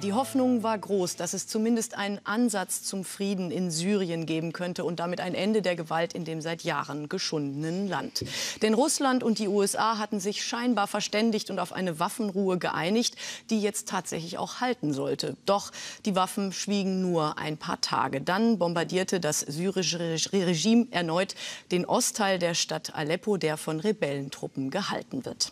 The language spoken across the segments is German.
Die Hoffnung war groß, dass es zumindest einen Ansatz zum Frieden in Syrien geben könnte und damit ein Ende der Gewalt in dem seit Jahren geschundenen Land. Denn Russland und die USA hatten sich scheinbar verständigt und auf eine Waffenruhe geeinigt, die jetzt tatsächlich auch halten sollte. Doch die Waffen schwiegen nur ein paar Tage. Dann bombardierte das syrische Regime erneut den Ostteil der Stadt Aleppo, der von Rebellentruppen gehalten wird.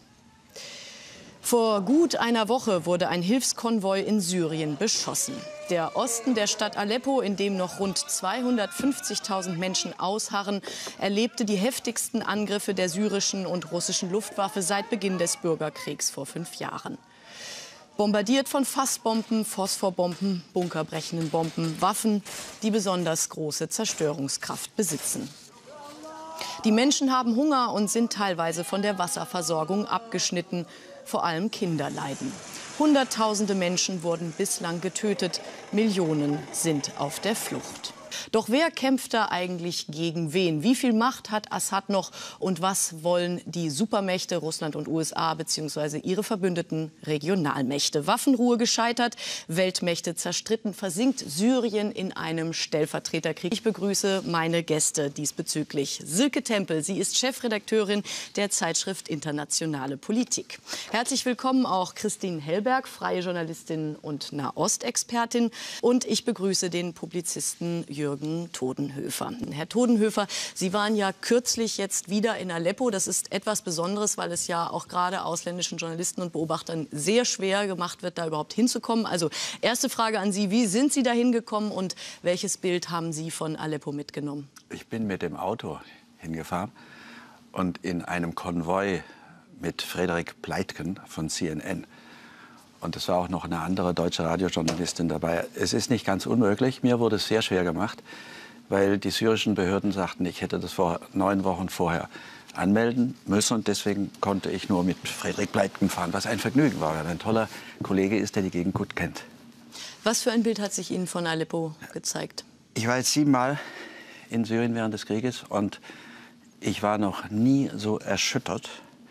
Vor gut einer Woche wurde ein Hilfskonvoi in Syrien beschossen. Der Osten der Stadt Aleppo, in dem noch rund 250.000 Menschen ausharren, erlebte die heftigsten Angriffe der syrischen und russischen Luftwaffe seit Beginn des Bürgerkriegs vor 5 Jahren. Bombardiert von Fassbomben, Phosphorbomben, bunkerbrechenden Bomben, Waffen, die besonders große Zerstörungskraft besitzen. Die Menschen haben Hunger und sind teilweise von der Wasserversorgung abgeschnitten. Vor allem Kinder leiden. Hunderttausende Menschen wurden bislang getötet. Millionen sind auf der Flucht. Doch wer kämpft da eigentlich gegen wen? Wie viel Macht hat Assad noch? Und was wollen die Supermächte Russland und USA bzw. ihre verbündeten Regionalmächte? Waffenruhe gescheitert, Weltmächte zerstritten, versinkt Syrien in einem Stellvertreterkrieg. Ich begrüße meine Gäste diesbezüglich. Silke Tempel, sie ist Chefredakteurin der Zeitschrift Internationale Politik. Herzlich willkommen auch Christine Hellberg, freie Journalistin und Nahostexpertin. Und ich begrüße den Publizisten Jürgen Todenhöfer. Herr Todenhöfer, Sie waren ja kürzlich jetzt wieder in Aleppo. Das ist etwas Besonderes, weil es ja auch gerade ausländischen Journalisten und Beobachtern sehr schwer gemacht wird, da überhaupt hinzukommen. Also erste Frage an Sie, wie sind Sie da hingekommen und welches Bild haben Sie von Aleppo mitgenommen? Ich bin mit dem Auto hingefahren und in einem Konvoi mit Frederik Pleitgen von CNN. Und es war auch noch eine andere deutsche Radiojournalistin dabei. Es ist nicht ganz unmöglich. Mir wurde es sehr schwer gemacht, weil die syrischen Behörden sagten, ich hätte das 9 Wochen vorher anmelden müssen. Und deswegen konnte ich nur mit Frederik Pleitgen fahren, was ein Vergnügen war, weil er ein toller Kollege ist, der die Gegend gut kennt. Was für ein Bild hat sich Ihnen von Aleppo gezeigt? Ich war jetzt 7 Mal in Syrien während des Krieges und ich war noch nie so erschüttert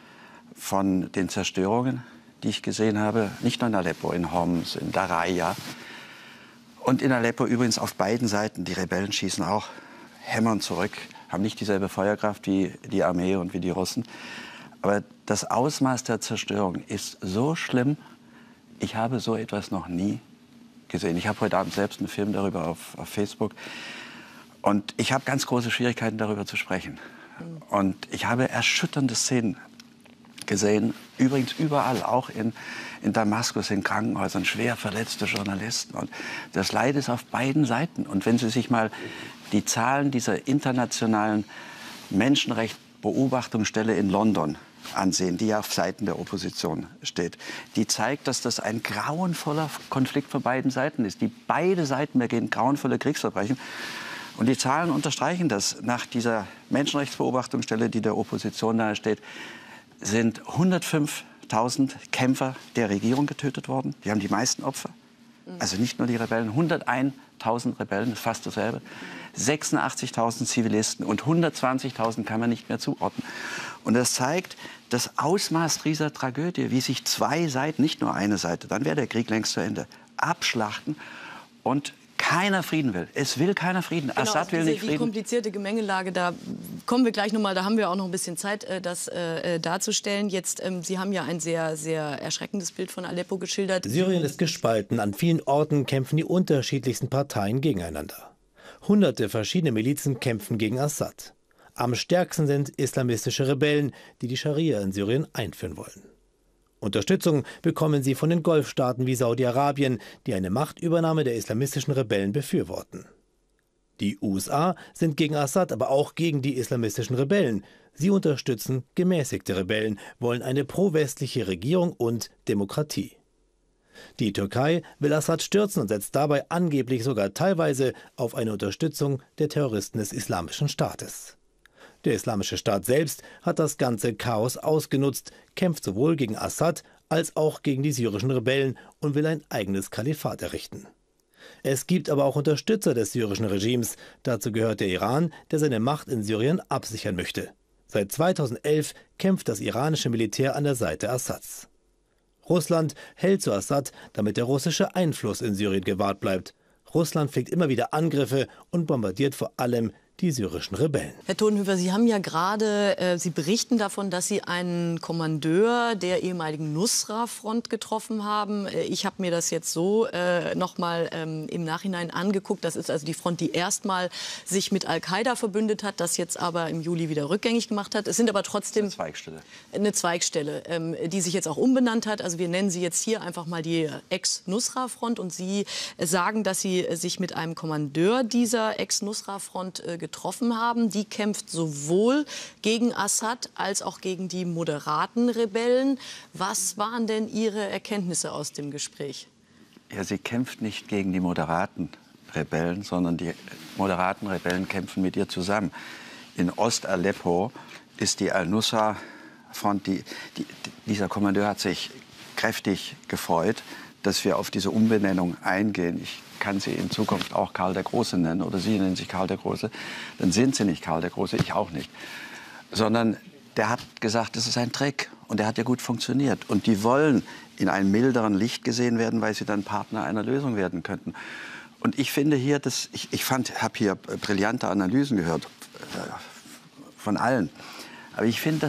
von den Zerstörungen, die ich gesehen habe, nicht nur in Aleppo, in Homs, in Daraya und in Aleppo übrigens auf beiden Seiten. Die Rebellen schießen auch, hämmern zurück, haben nicht dieselbe Feuerkraft wie die Armee und wie die Russen. Aber das Ausmaß der Zerstörung ist so schlimm, ich habe so etwas noch nie gesehen. Ich habe heute Abend selbst einen Film darüber auf Facebook und ich habe ganz große Schwierigkeiten, darüber zu sprechen. Und ich habe erschütternde Szenen gesehen, übrigens überall, auch in Damaskus, in Krankenhäusern, schwer verletzte Journalisten. Und das Leid ist auf beiden Seiten. Und wenn Sie sich mal die Zahlen dieser internationalen Menschenrechtsbeobachtungsstelle in London ansehen, die ja auf Seiten der Opposition steht, die zeigt, dass das ein grauenvoller Konflikt von beiden Seiten ist. Beide Seiten begehen grauenvolle Kriegsverbrechen. Und die Zahlen unterstreichen das. Nach dieser Menschenrechtsbeobachtungsstelle, die der Opposition nahesteht, sind 105.000 Kämpfer der Regierung getötet worden. Die haben die meisten Opfer. Also nicht nur die Rebellen. 101.000 Rebellen, das ist fast dasselbe. 86.000 Zivilisten und 120.000 kann man nicht mehr zuordnen. Und das zeigt das Ausmaß dieser Tragödie, wie sich 2 Seiten, nicht nur eine Seite, dann wäre der Krieg längst zu Ende, abschlachten und keiner Frieden will. Es will keiner Frieden. Genau, Assad will nicht Frieden. Die komplizierte Gemengelage, da kommen wir gleich noch mal, da haben wir auch noch ein bisschen Zeit, das darzustellen. Jetzt, Sie haben ja ein sehr, sehr erschreckendes Bild von Aleppo geschildert. Syrien ist gespalten. An vielen Orten kämpfen die unterschiedlichsten Parteien gegeneinander. Hunderte verschiedene Milizen kämpfen gegen Assad. Am stärksten sind islamistische Rebellen, die die Scharia in Syrien einführen wollen. Unterstützung bekommen sie von den Golfstaaten wie Saudi-Arabien, die eine Machtübernahme der islamistischen Rebellen befürworten. Die USA sind gegen Assad, aber auch gegen die islamistischen Rebellen. Sie unterstützen gemäßigte Rebellen, wollen eine pro-westliche Regierung und Demokratie. Die Türkei will Assad stürzen und setzt dabei angeblich sogar teilweise auf eine Unterstützung der Terroristen des Islamischen Staates. Der Islamische Staat selbst hat das ganze Chaos ausgenutzt, kämpft sowohl gegen Assad als auch gegen die syrischen Rebellen und will ein eigenes Kalifat errichten. Es gibt aber auch Unterstützer des syrischen Regimes. Dazu gehört der Iran, der seine Macht in Syrien absichern möchte. Seit 2011 kämpft das iranische Militär an der Seite Assads. Russland hält zu Assad, damit der russische Einfluss in Syrien gewahrt bleibt. Russland fliegt immer wieder Angriffe und bombardiert vor allem die syrischen Rebellen. Herr Todenhöfer, Sie haben ja gerade, Sie berichten davon, dass Sie einen Kommandeur der ehemaligen Nusra-Front getroffen haben. Ich habe mir das jetzt so noch mal im Nachhinein angeguckt. Das ist also die Front, die erstmal sich mit Al-Qaida verbündet hat, das jetzt aber im Juli wieder rückgängig gemacht hat. Es sind aber trotzdem eine Zweigstelle, die sich jetzt auch umbenannt hat. Also wir nennen sie jetzt hier einfach mal die Ex-Nusra-Front. Und Sie sagen, dass Sie sich mit einem Kommandeur dieser Ex-Nusra-Front getroffen haben. Die kämpft sowohl gegen Assad als auch gegen die moderaten Rebellen. Was waren denn Ihre Erkenntnisse aus dem Gespräch? Ja, sie kämpft nicht gegen die moderaten Rebellen, sondern die moderaten Rebellen kämpfen mit ihr zusammen. In Ost-Aleppo ist die Al-Nusra-Front, dieser Kommandeur hat sich kräftig gefreut, dass wir auf diese Umbenennung eingehen. Ich kann sie in Zukunft auch Karl der Große nennen oder Sie nennen sich Karl der Große, dann sind Sie nicht Karl der Große, ich auch nicht. Sondern der hat gesagt, das ist ein Trick und der hat ja gut funktioniert. Und die wollen in einem milderen Licht gesehen werden, weil sie dann Partner einer Lösung werden könnten. Und ich finde hier, habe hier brillante Analysen gehört von allen. Aber ich finde,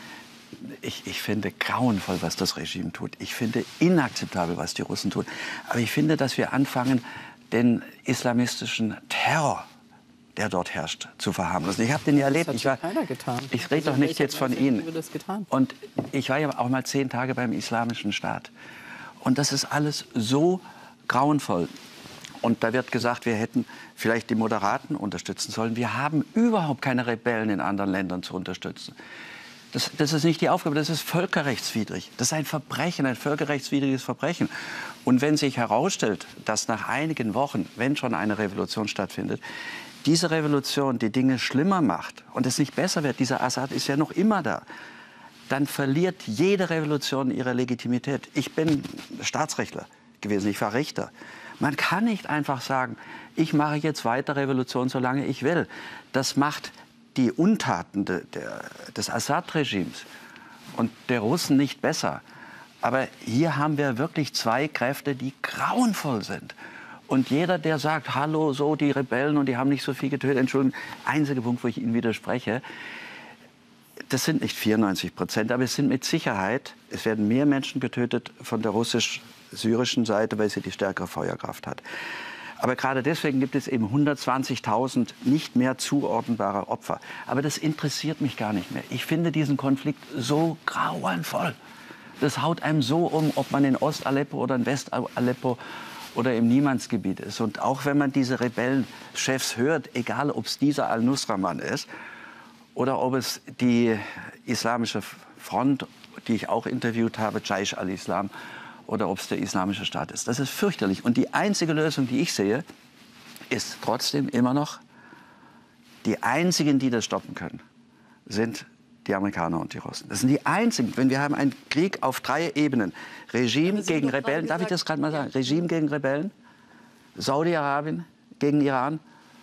ich finde grauenvoll, was das Regime tut. Ich finde inakzeptabel, was die Russen tun. Aber ich finde, dass wir anfangen, den islamistischen Terror, der dort herrscht, zu verharmlosen. Ich habe den ja erlebt. Ich rede doch nicht jetzt von Ihnen. Und ich war ja auch mal 10 Tage beim Islamischen Staat. Und das ist alles so grauenvoll. Und da wird gesagt, wir hätten vielleicht die Moderaten unterstützen sollen. Wir haben überhaupt keine Rebellen in anderen Ländern zu unterstützen. Das ist nicht die Aufgabe, das ist völkerrechtswidrig. Das ist ein Verbrechen, ein völkerrechtswidriges Verbrechen. Und wenn sich herausstellt, dass nach einigen Wochen, wenn schon eine Revolution stattfindet, diese Revolution die Dinge schlimmer macht und es nicht besser wird, dieser Assad ist ja noch immer da, dann verliert jede Revolution ihre Legitimität. Ich bin Staatsrechtler gewesen, ich war Richter. Man kann nicht einfach sagen, ich mache jetzt weiter Revolution, solange ich will. Das macht die Untaten des Assad-Regimes und der Russen nicht besser. Aber hier haben wir wirklich 2 Kräfte, die grauenvoll sind. Und jeder, der sagt, hallo, so die Rebellen und die haben nicht so viel getötet, Entschuldigung, einziger Punkt, wo ich Ihnen widerspreche, das sind nicht 94%, aber es sind mit Sicherheit, es werden mehr Menschen getötet von der russisch-syrischen Seite, weil sie die stärkere Feuerkraft hat. Aber gerade deswegen gibt es eben 120.000 nicht mehr zuordnenbare Opfer. Aber das interessiert mich gar nicht mehr. Ich finde diesen Konflikt so grauenvoll. Das haut einem so um, ob man in Ost-Aleppo oder in West-Aleppo oder im Niemandsgebiet ist. Und auch wenn man diese Rebellenchefs hört, egal ob es dieser Al-Nusra-Mann ist oder ob es die Islamische Front, die ich auch interviewt habe, Jaish al-Islam, oder ob es der Islamische Staat ist. Das ist fürchterlich. Und die einzige Lösung, die ich sehe, ist trotzdem immer noch, die einzigen, die das stoppen können, sind die Amerikaner und die Russen. Das sind die einzigen. Wenn wir haben einen Krieg auf 3 Ebenen, Regime gegen Rebellen, darf ich das gerade mal sagen? Regime gegen Rebellen, Saudi-Arabien gegen Iran,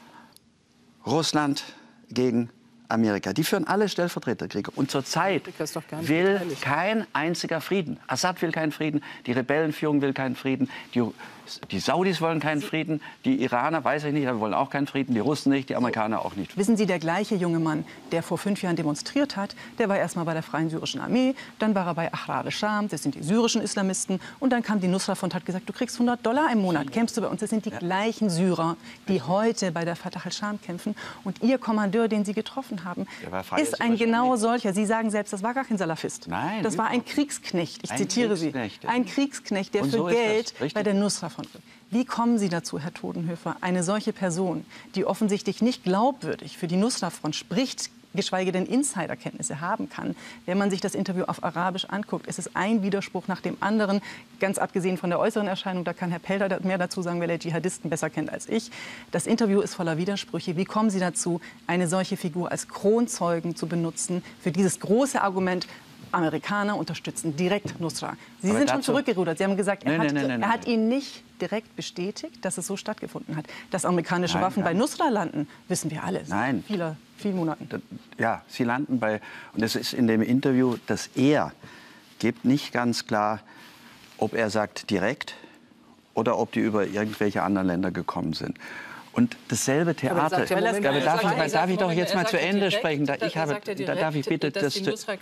Russland gegen Amerika. Die führen alle Stellvertreterkriege. Und zurzeit will kein einziger Frieden. Assad will keinen Frieden, die Rebellenführung will keinen Frieden, die Saudis wollen keinen Frieden, die Iraner, weiß ich nicht, wollen auch keinen Frieden, die Russen nicht, die Amerikaner auch nicht. Wissen Sie, der gleiche junge Mann, der vor 5 Jahren demonstriert hat, der war erst mal bei der Freien Syrischen Armee, dann war er bei Ahrar al-Sham, das sind die syrischen Islamisten, und dann kam die Nusra-Front und hat gesagt, du kriegst $100 im Monat, kämpfst du bei uns. Das sind die gleichen Syrer, die heute bei der Fatah al-Sham kämpfen. Und Ihr Kommandeur, den Sie getroffen haben, ist ein genau solcher. Sie sagen selbst, das war gar kein Salafist. Nein, das war ein Kriegsknecht. Ich zitiere Sie. Ein Kriegsknecht, der für Geld bei der Nusra-Front. Wie kommen Sie dazu, Herr Todenhöfer, eine solche Person, die offensichtlich nicht glaubwürdig für die Nusra-Front spricht, geschweige denn Insiderkenntnisse haben kann? Wenn man sich das Interview auf Arabisch anguckt, ist es ein Widerspruch nach dem anderen, ganz abgesehen von der äußeren Erscheinung. Da kann Herr Pelder mehr dazu sagen, weil er Dschihadisten besser kennt als ich. Das Interview ist voller Widersprüche. Wie kommen Sie dazu, eine solche Figur als Kronzeugen zu benutzen für dieses große Argument, Amerikaner unterstützen direkt Nusra? Sie sind schon zurückgerudert. Sie haben gesagt, er hat Ihnen nicht direkt bestätigt, dass es so stattgefunden hat. Dass amerikanische Waffen bei Nusra landen, wissen wir alle. Nein. Vielen Monaten. Ja, sie landen bei, und es ist in dem Interview, dass er gibt nicht ganz klar, ob er sagt direkt oder ob die über irgendwelche anderen Länder gekommen sind. Und dasselbe Theater. Darf ich doch jetzt mal zu Ende sprechen? Darf ich bitte das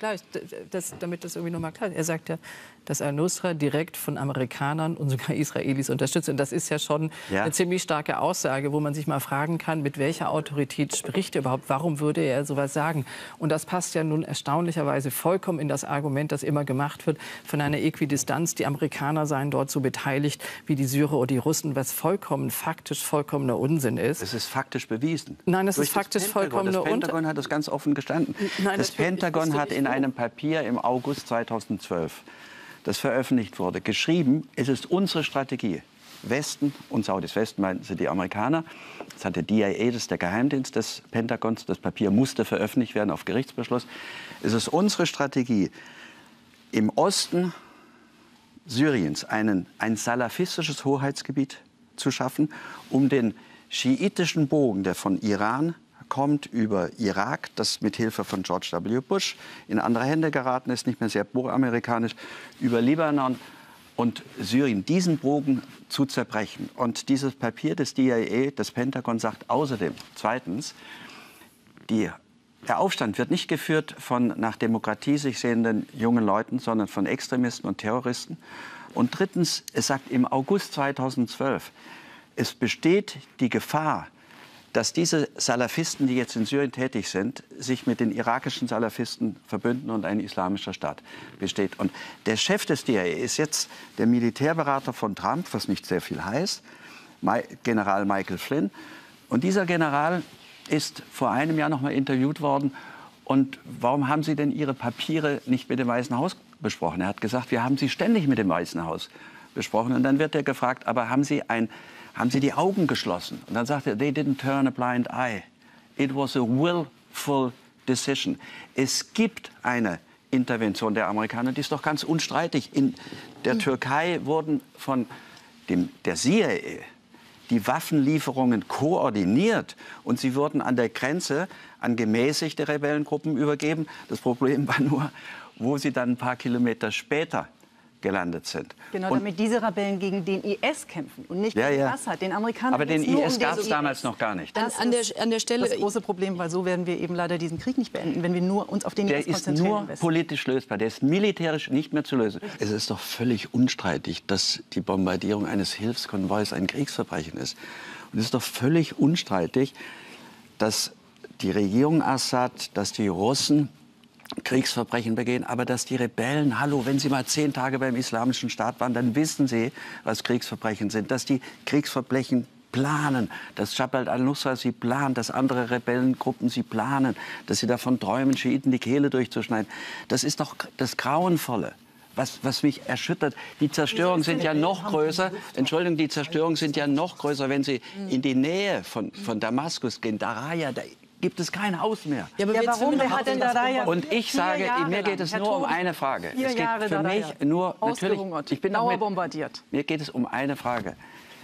damit das irgendwie noch mal klar ist. Er sagt ja, dass al-Nusra direkt von Amerikanern und sogar Israelis unterstützt. Und das ist ja schon eine ziemlich starke Aussage, wo man sich mal fragen kann, mit welcher Autorität spricht er überhaupt? Warum würde er sowas sagen? Und das passt ja nun erstaunlicherweise vollkommen in das Argument, das immer gemacht wird, von einer Äquidistanz. Die Amerikaner seien dort so beteiligt wie die Syrer oder die Russen, was faktisch vollkommener Unsinn ist. Es ist faktisch bewiesen. Nein, das ist faktisch vollkommener Unsinn. Das Pentagon hat das ganz offen gestanden. Nein, das Pentagon hat in einem Papier im August 2012, das veröffentlicht wurde, geschrieben, es ist unsere Strategie. Westen und Saudis. Westen meinten sie die Amerikaner. Das hat der DIA, das ist der Geheimdienst des Pentagons. Das Papier musste veröffentlicht werden auf Gerichtsbeschluss. Es ist unsere Strategie, im Osten Syriens ein salafistisches Hoheitsgebiet zu schaffen, um den schiitischen Bogen, der von Iran kommt, über Irak, das mit Hilfe von George W. Bush in andere Hände geraten ist, nicht mehr sehr pro-amerikanisch, über Libanon und Syrien, diesen Bogen zu zerbrechen. Und dieses Papier des DIA, das Pentagon, sagt außerdem, zweitens, der Aufstand wird nicht geführt von nach Demokratie sich sehenden jungen Leuten, sondern von Extremisten und Terroristen. Und drittens, es sagt im August 2012, es besteht die Gefahr, dass diese Salafisten, die jetzt in Syrien tätig sind, sich mit den irakischen Salafisten verbünden und ein islamischer Staat besteht. Und der Chef des DIA ist jetzt der Militärberater von Trump, was nicht sehr viel heißt, General Michael Flynn. Und dieser General ist vor einem Jahr noch mal interviewt worden. Und warum haben Sie denn Ihre Papiere nicht mit dem Weißen Haus besprochen? Er hat gesagt, wir haben sie ständig mit dem Weißen Haus besprochen. Und dann wird er gefragt, aber haben Sie die Augen geschlossen? Und dann sagt er, they didn't turn a blind eye. It was a willful decision. Es gibt eine Intervention der Amerikaner, die ist doch ganz unstreitig. In der Türkei wurden von der CIA die Waffenlieferungen koordiniert und sie wurden an der Grenze an gemäßigte Rebellengruppen übergeben. Das Problem war nur, wo sie dann ein paar Kilometer später gelandet sind. Genau, damit diese Rebellen gegen den IS kämpfen und nicht gegen Assad, den Amerikanern. Aber den IS gab es damals noch gar nicht. Das ist an der Stelle das große Problem, weil so werden wir eben leider diesen Krieg nicht beenden, wenn wir nur uns auf den IS konzentrieren. Der ist nur politisch lösbar, der ist militärisch nicht mehr zu lösen. Es ist doch völlig unstreitig, dass die Bombardierung eines Hilfskonvois ein Kriegsverbrechen ist. Und es ist doch völlig unstreitig, dass die Regierung Assad, dass die Russen Kriegsverbrechen begehen, aber dass die Rebellen, hallo, wenn Sie mal 10 Tage beim Islamischen Staat waren, dann wissen Sie, was Kriegsverbrechen sind, dass die Kriegsverbrechen planen, dass Jabhat al-Nusra sie plant, dass andere Rebellengruppen sie planen, dass sie davon träumen, Schiiten die Kehle durchzuschneiden. Das ist doch das Grauenvolle. Was mich erschüttert, die Zerstörungen sind ja noch größer. Entschuldigung, die Zerstörungen sind ja noch größer, wenn Sie in die Nähe von Damaskus gehen, Daraya, da gibt es kein Haus mehr. Ja, aber warum? Wer hat denn Daraya? Und ich sage, mir geht es nur um eine Frage. Es geht für mich nur, natürlich, ich bin dauerbombardiert. Mir geht es um eine Frage.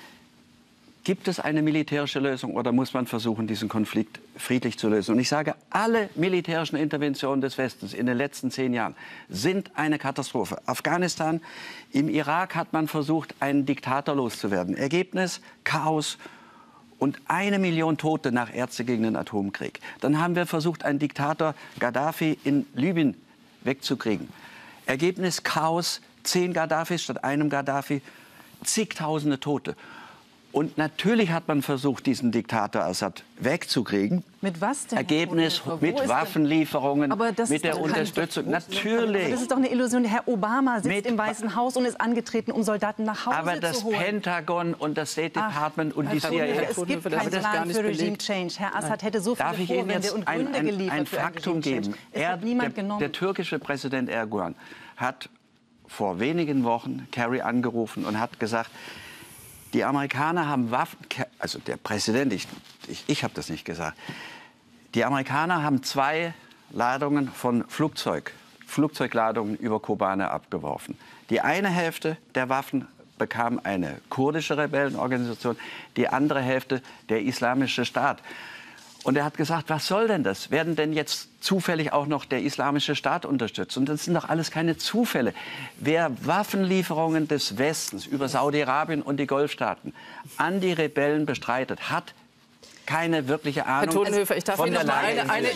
Gibt es eine militärische Lösung oder muss man versuchen, diesen Konflikt friedlich zu lösen? Und ich sage, alle militärischen Interventionen des Westens in den letzten 10 Jahren sind eine Katastrophe. Afghanistan, im Irak hat man versucht, einen Diktator loszuwerden. Ergebnis, Chaos und 1 Million Tote nach Ärzte gegen den Atomkrieg. Dann haben wir versucht, einen Diktator Gaddafi in Libyen wegzukriegen. Ergebnis, Chaos, 10 Gaddafis statt einem Gaddafi, zigtausende Tote. Und natürlich hat man versucht, diesen Diktator Assad wegzukriegen. Mit was denn? Ergebnis mit Waffenlieferungen, mit der Unterstützung. Natürlich. Aber das ist doch eine Illusion. Herr Obama sitzt im Weißen Haus und ist angetreten, um Soldaten nach Hause zu holen. Aber das Pentagon und das State Department und die CIA. Es gibt keinen Plan für Regime Change. Herr Assad hätte so viele Vorwände und Gründe geliefert. Ein Faktum geben. Der türkische Präsident Erdogan hat vor wenigen Wochen Kerry angerufen und hat gesagt, die Amerikaner haben Waffen, also der Präsident, ich habe das nicht gesagt. Die Amerikaner haben 2 Ladungen von Flugzeugladungen über Kobane abgeworfen. Die eine Hälfte der Waffen bekam eine kurdische Rebellenorganisation, die andere Hälfte der Islamische Staat. Und er hat gesagt, was soll denn das? Werden denn jetzt zufällig auch noch der Islamische Staat unterstützt? Und das sind doch alles keine Zufälle. Wer Waffenlieferungen des Westens über Saudi-Arabien und die Golfstaaten an die Rebellen bestreitet, hat keine wirkliche Ahnung. Herr Todenhöfer, ich darf Ihnen noch mal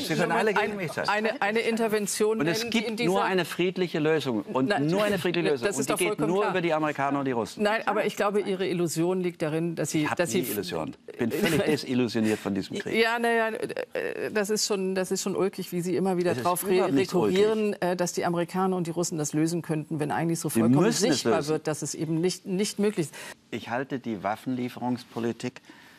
eine Intervention nennen. Und es gibt nur eine friedliche Lösung. Und nur eine friedliche Lösung. Und die geht nur über die Amerikaner und die Russen. Nein, aber ich glaube, Ihre Illusion liegt darin, dass Sie... Illusion. Ich bin völlig desillusioniert von diesem Krieg. Ja, naja, das ist schon ulkig, wie Sie immer wieder darauf rekurrieren, dass die Amerikaner und die Russen das lösen könnten, wenn eigentlich so vollkommen sichtbar wird, dass es eben nicht möglich ist. Ich halte die Waffenlieferungspolitik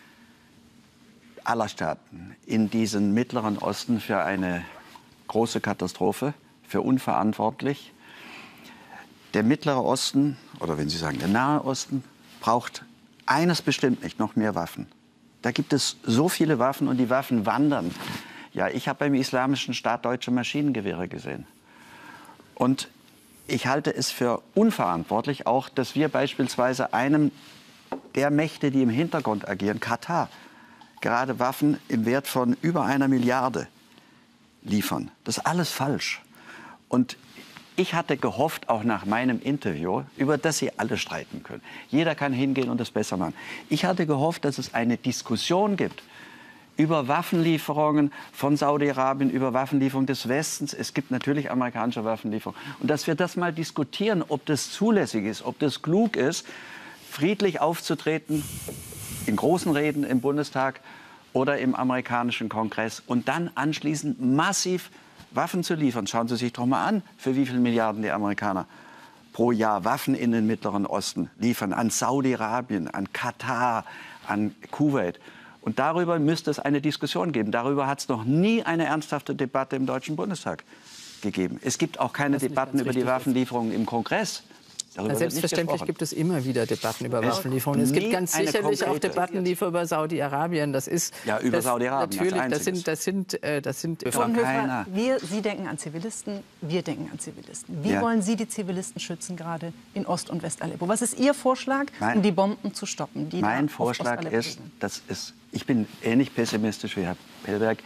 aller Staaten in diesem Mittleren Osten für eine große Katastrophe, für unverantwortlich. Der Mittlere Osten, oder wenn Sie sagen der Nahe Osten, braucht eines bestimmt nicht, noch mehr Waffen. Da gibt es so viele Waffen und die Waffen wandern. Ja, ich habe beim Islamischen Staat deutsche Maschinengewehre gesehen. Und ich halte es für unverantwortlich auch, dass wir beispielsweise einem der Mächte, die im Hintergrund agieren, Katar, gerade Waffen im Wert von über 1 Milliarde liefern. Das ist alles falsch. Und ich hatte gehofft, auch nach meinem Interview, über das Sie alle streiten können. Jeder kann hingehen und das besser machen. Ich hatte gehofft, dass es eine Diskussion gibt über Waffenlieferungen von Saudi-Arabien, über Waffenlieferungen des Westens. Es gibt natürlich amerikanische Waffenlieferungen. Und dass wir das mal diskutieren, ob das zulässig ist, ob das klug ist, friedlich aufzutreten, in großen Reden im Bundestag oder im amerikanischen Kongress und dann anschließend massiv Waffen zu liefern. Schauen Sie sich doch mal an, für wie viele Milliarden die Amerikaner pro Jahr Waffen in den Mittleren Osten liefern, an Saudi-Arabien, an Katar, an Kuwait. Und darüber müsste es eine Diskussion geben. Darüber hat es noch nie eine ernsthafte Debatte im Deutschen Bundestag gegeben. Es gibt auch keine Debatten über die Waffenlieferungen im Kongress. Selbstverständlich gibt es immer wieder Debatten über Waffenlieferungen. Es gibt ganz sicherlich auch Debatten über Saudi-Arabien. Das ist ja über Saudi-Arabien. Natürlich, das sind Höfer, Sie denken an Zivilisten, wir denken an Zivilisten. Wie wollen Sie die Zivilisten schützen, gerade in Ost- und West-Aleppo? Was ist Ihr Vorschlag, um die Bomben zu stoppen? Mein Vorschlag ist, ich bin ähnlich pessimistisch wie Herr Pellberg.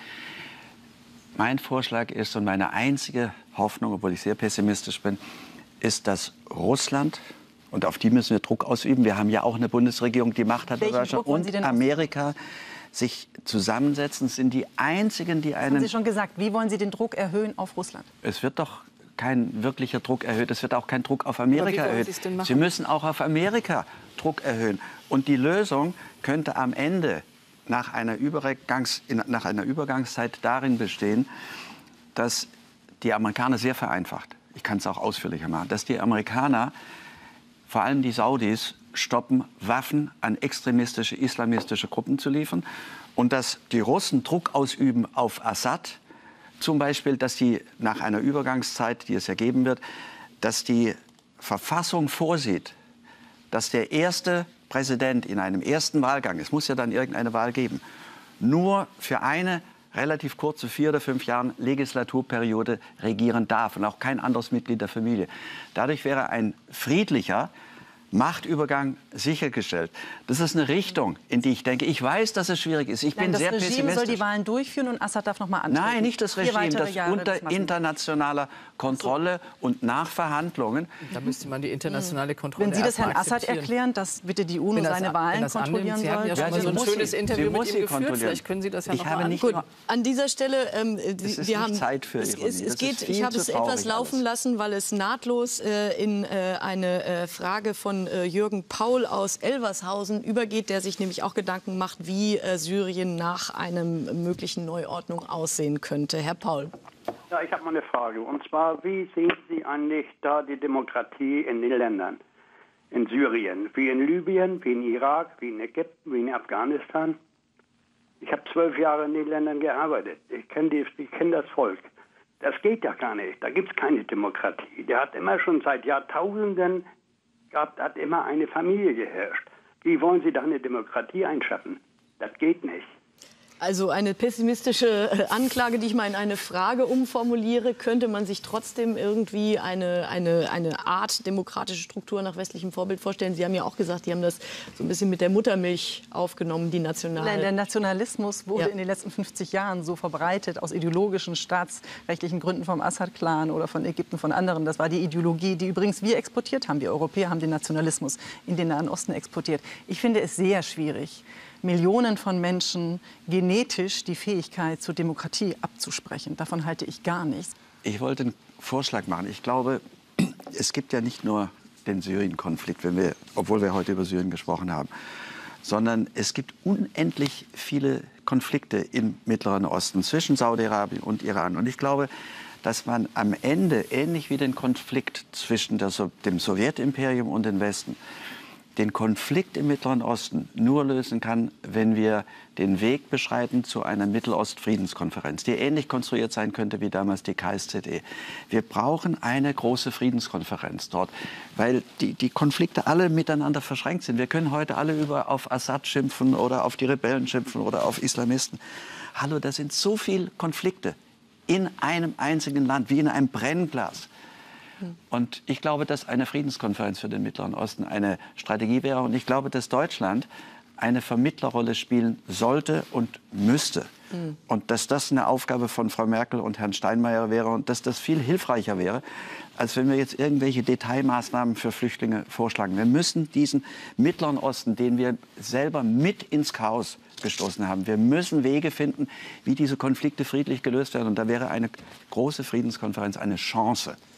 Mein Vorschlag ist und meine einzige Hoffnung, obwohl ich sehr pessimistisch bin, ist, dass Russland, und auf die müssen wir Druck ausüben, wir haben ja auch eine Bundesregierung, die Macht hat, und Amerika sich zusammensetzen, sind die einzigen, die einen... Haben Sie schon gesagt, wie wollen Sie den Druck erhöhen auf Russland? Es wird doch kein wirklicher Druck erhöht, es wird auch kein Druck auf Amerika erhöht. Sie müssen auch auf Amerika Druck erhöhen. Und die Lösung könnte am Ende nach einer Übergangszeit darin bestehen, dass die Amerikaner sehr vereinfacht, ich kann es auch ausführlicher machen, dass die Amerikaner, vor allem die Saudis, stoppen, Waffen an extremistische, islamistische Gruppen zu liefern und dass die Russen Druck ausüben auf Assad, zum Beispiel, dass sie nach einer Übergangszeit, die es ja geben wird, dass die Verfassung vorsieht, dass der erste Präsident in einem ersten Wahlgang, es muss ja dann irgendeine Wahl geben, nur für eine relativ kurze 4 oder 5 Jahren Legislaturperiode regieren darf und auch kein anderes Mitglied der Familie. Dadurch wäre ein friedlicher Machtübergang sichergestellt. Das ist eine Richtung, in die ich denke. Ich weiß, dass es schwierig ist. Ich bin sehr pessimistisch. Das Regime soll die Wahlen durchführen und Assad darf noch mal antreten. Nein, nicht das Regime, das unter internationaler Kontrolle und nach Verhandlungen. Da müsste man die internationale Kontrolle. Wenn Sie das Herrn Assad erklären, dass bitte die UNO seine Wahlen kontrollieren soll. Sie haben ja schon mal so ein schönes Interview mit ihm geführt. Vielleicht können Sie das ja noch mal an. An dieser Stelle, wir haben Zeit für ich habe es etwas laufen lassen, weil es nahtlos in eine Frage von Jürgen Paul aus Elvershausen übergeht, der sich nämlich auch Gedanken macht, wie Syrien nach einer möglichen Neuordnung aussehen könnte. Herr Paul. Ja, ich habe mal eine Frage. Und zwar, wie sehen Sie eigentlich da die Demokratie in den Ländern? In Syrien, wie in Libyen, wie in Irak, wie in Ägypten, wie in Afghanistan? Ich habe 12 Jahre in den Ländern gearbeitet. Ich kenne das Volk. Das geht ja gar nicht. Da gibt es keine Demokratie. Der hat immer schon seit Jahrtausenden hat immer eine Familie geherrscht. Wie wollen Sie da eine Demokratie einschaffen? Das geht nicht. Also eine pessimistische Anklage, die ich mal in eine Frage umformuliere, könnte man sich trotzdem irgendwie eine Art demokratische Struktur nach westlichem Vorbild vorstellen? Sie haben ja auch gesagt, die haben das so ein bisschen mit der Muttermilch aufgenommen, die Nein, der Nationalismus wurde in den letzten 50 Jahren so verbreitet aus ideologischen, staatsrechtlichen Gründen vom Assad-Clan oder von Ägypten, von anderen. Das war die Ideologie, die übrigens wir exportiert haben. Wir Europäer haben den Nationalismus in den Nahen Osten exportiert. Ich finde es sehr schwierig, Millionen von Menschen genetisch die Fähigkeit zur Demokratie abzusprechen. Davon halte ich gar nichts. Ich wollte einen Vorschlag machen. Ich glaube, es gibt ja nicht nur den Syrien-Konflikt, obwohl wir heute über Syrien gesprochen haben, sondern es gibt unendlich viele Konflikte im Mittleren Osten zwischen Saudi-Arabien und Iran. Und ich glaube, dass man am Ende, ähnlich wie den Konflikt zwischen dem Sowjetimperium und dem Westen, den Konflikt im Mittleren Osten nur lösen kann, wenn wir den Weg beschreiten zu einer Mittelost-Friedenskonferenz, die ähnlich konstruiert sein könnte wie damals die KSZE. Wir brauchen eine große Friedenskonferenz dort, weil die Konflikte alle miteinander verschränkt sind. Wir können heute alle auf Assad schimpfen oder auf die Rebellen schimpfen oder auf Islamisten. Hallo, das sind so viele Konflikte in einem einzigen Land, wie in einem Brennglas. Und ich glaube, dass eine Friedenskonferenz für den Mittleren Osten eine Strategie wäre. Und ich glaube, dass Deutschland eine Vermittlerrolle spielen sollte und müsste. Und dass das eine Aufgabe von Frau Merkel und Herrn Steinmeier wäre und dass das viel hilfreicher wäre, als wenn wir jetzt irgendwelche Detailmaßnahmen für Flüchtlinge vorschlagen. Wir müssen diesen Mittleren Osten, den wir selber mit ins Chaos gestoßen haben, wir müssen Wege finden, wie diese Konflikte friedlich gelöst werden. Und da wäre eine große Friedenskonferenz eine Chance.